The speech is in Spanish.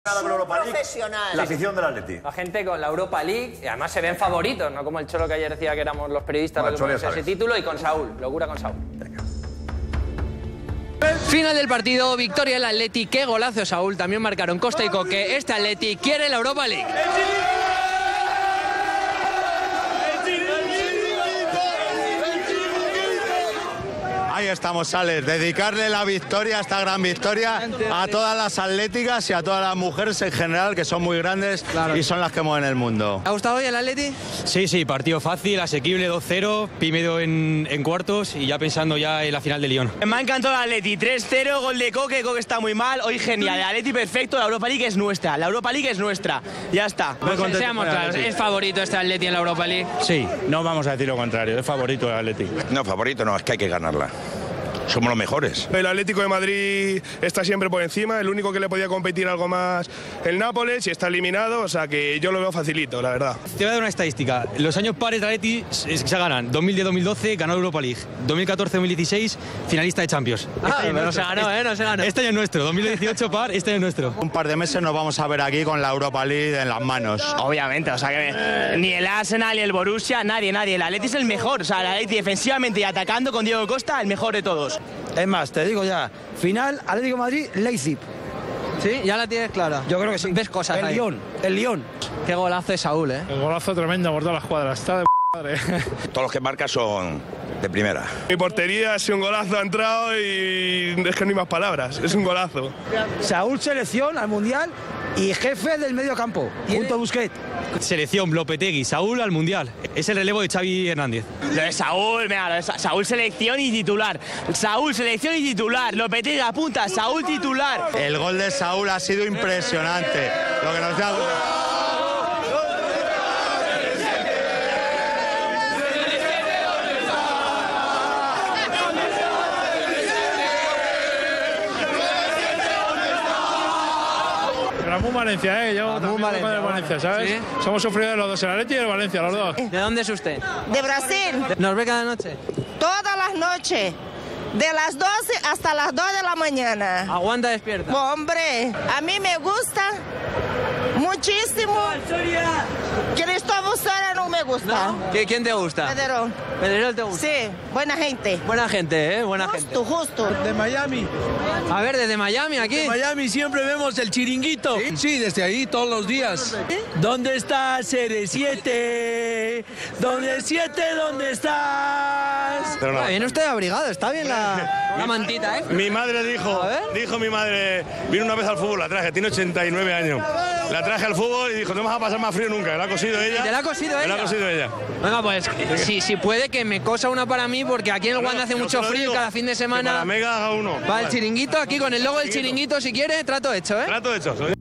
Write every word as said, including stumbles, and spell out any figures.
Profesional. La afición del Atleti. La gente con la Europa League, y además se ven favoritos, no como el Cholo que ayer decía que éramos los periodistas Bueno, los que ponemos ese título, y con Saúl, locura con Saúl. Venga. Final del partido, victoria del Atleti, qué golazo Saúl, también marcaron Costa y Coque, este Atleti quiere la Europa League. Ahí estamos, Alex, dedicarle la victoria, esta gran victoria, a todas las atléticas y a todas las mujeres en general, que son muy grandes claro. y son las que mueven el mundo. ¿Te ha gustado hoy el Atleti? Sí, sí, partido fácil, asequible, dos cero, Pimedo en, en cuartos y ya pensando ya en la final de Lyon. Me ha encantado el Atleti, tres cero, gol de Coque, Coque está muy mal, hoy genial, el Atleti perfecto, la Europa League es nuestra, la Europa League es nuestra, ya está. Pues seamos claros, ¿es favorito este Atleti en la Europa League? Sí, no vamos a decir lo contrario, es favorito el Atleti. No, favorito no, es que hay que ganarla. Somos los mejores. El Atlético de Madrid está siempre por encima, el único que le podía competir algo más el Nápoles y está eliminado, o sea que yo lo veo facilito, la verdad. Te voy a dar una estadística. Los años pares de Atleti se ganan. dos mil diez dos mil doce ganó Europa League. dos mil catorce dos mil dieciséis finalista de Champions. Ah, este no se ganó, ¿eh? No se ganó. Este año es nuestro. dos mil dieciocho par, este año es nuestro. Un par de meses nos vamos a ver aquí con la Europa League en las manos. Obviamente, o sea que ni el Arsenal ni el Borussia, nadie, nadie. El Atleti es el mejor, o sea, el Atleti defensivamente y atacando con Diego Costa, el mejor de todos. Es más, te digo ya, final Atlético de Madrid, Leipzig. ¿Sí? ¿Ya la tienes clara? Yo creo que sí. ¿Ves cosas El ahí? Lyon, el Lyon. Qué golazo de Saúl, ¿eh? El golazo tremendo por todas las cuadras, está de madre. Todos los que marcan son de primera. Mi portería es un golazo, ha entrado y es que no hay más palabras, es un golazo. Saúl selección al Mundial y jefe del medio campo, junto a Busquets. Selección, Lopetegui, Saúl al Mundial. Es el relevo de Xavi Hernández. Lo de Saúl, mira, lo de Sa Saúl selección y titular. Saúl selección y titular. Lopetegui a punta, Saúl titular. El gol de Saúl ha sido impresionante. Lo que nos da... Ramón Valencia, ¿eh? Yo también Valencia, con el Valencia, ¿sabes? ¿Sí? Somos sufridos los dos, el Atleti y el Valencia, los dos. ¿De dónde es usted? De Brasil. ¿Nos ve cada noche? Todas las noches. De las doce hasta las dos de la mañana. ¿Aguanta despierta? Hombre, a mí me gusta muchísimo. Cristóbal Soria no me gusta. ¿No? ¿Quién te gusta? Pedrerol. ¿Pedrerol te gusta? Sí, buena gente. Buena gente, ¿eh? Buena gente. Justo, justo. De Miami. A ver, desde Miami, aquí. De Miami siempre vemos el chiringuito. ¿Sí? Sí, desde ahí todos los días. ¿Sí? ¿Dónde está C siete? ¿Dónde siete? ¿Dónde estás? Pero no. Viene usted abrigado, está bien la, la mantita, ¿eh? Mi madre dijo, dijo mi madre, vino una vez al fútbol, la traje, tiene ochenta y nueve años. La traje al fútbol y dijo, no me vas a pasar más frío nunca. La ha cosido ella. ¿Te la ha cosido ella? Me la ha cosido ella. Venga, pues, si, si puede que me cosa una para mí, porque aquí en el Wanda hace mucho frío y cada fin de semana... Para Mega haga uno. Va el chiringuito, aquí con el logo del chiringuito, si quiere, trato hecho, ¿eh? Trato hecho.